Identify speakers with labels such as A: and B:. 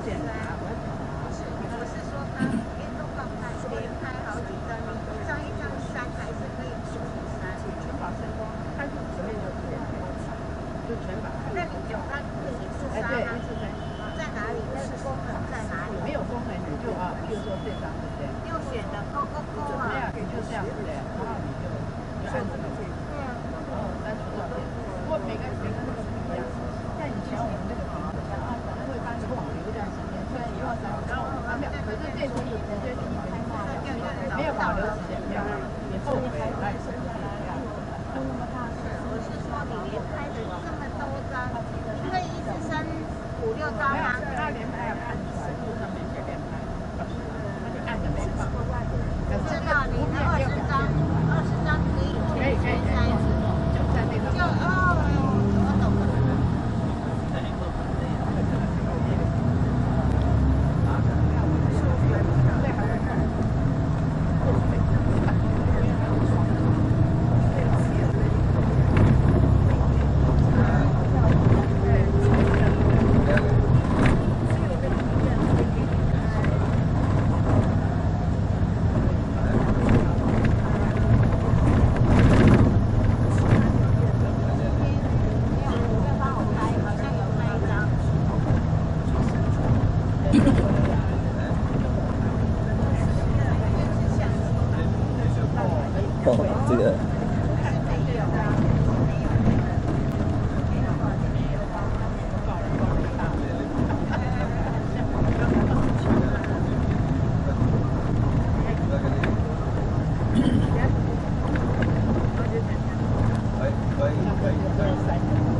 A: 检查，
B: 我是说他运动状态连拍好几张，你一张一张删还是可以重删？
A: 全把删光，它是里面就全把。
B: 那你有它可以一次删吗？在哪里？那个功能在哪里？
A: 没有功能你就比如说这张对不对？
B: 右选的勾勾勾啊。
A: 没有，你就这样子的，然后你就按这个。
B: 对啊。
A: 然后删除照片。不过每个那个不一样。像以前我们那个屏幕像会帮你保留一段时间，虽然你要删，没有，可是这次就直接是一个没有保留时间，没有，你后悔来审一下。
B: 我是说你连拍的这么多张，你可以一次删5、6张吗？
A: 他连拍要按手上面写连拍，他就按着没放。
B: 知道你的20张可以
A: 可以删一次，就在那个。
B: 我懂了。
C: 这个。
A: 可以。